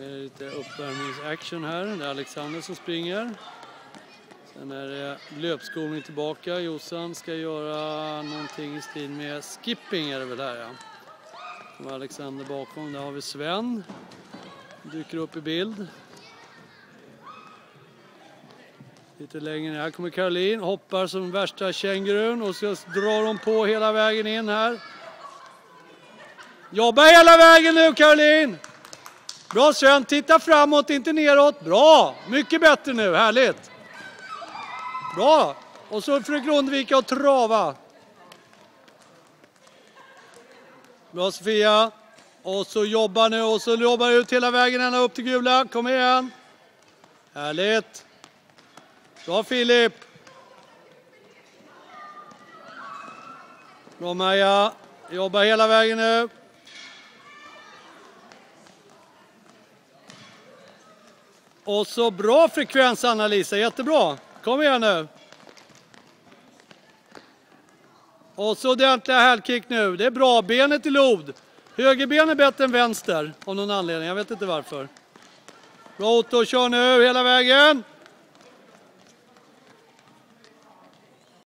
Det är lite uppvärmningsaction här. Det är Alexander som springer. Sen är det löpskolning tillbaka. Jossan ska göra någonting i stil med skipping är det väl här, ja. Och Alexander bakom. Där har vi Sven. Dyker upp i bild. Lite längre ner. Här kommer Caroline. Hoppar som värsta kängurun. Och så drar hon på hela vägen in här. Jobba hela vägen nu, Caroline! Bra Sven. Titta framåt, inte neråt. Bra! Mycket bättre nu. Härligt. Bra! Och så försöker undvika att trava. Bra Sofia. Och så jobbar nu. Och så jobbar ut hela vägen ända upp till gula. Kom igen. Härligt. Bra Filip. Bra Maja. Jobbar hela vägen nu. Och så bra frekvens Anna-Lisa. Jättebra. Kom igen nu. Och så ordentliga hälkick nu. Det är bra. Benet i lod. Högerben är bättre än vänster. Av någon anledning. Jag vet inte varför. Bra Otto. Kör nu hela vägen.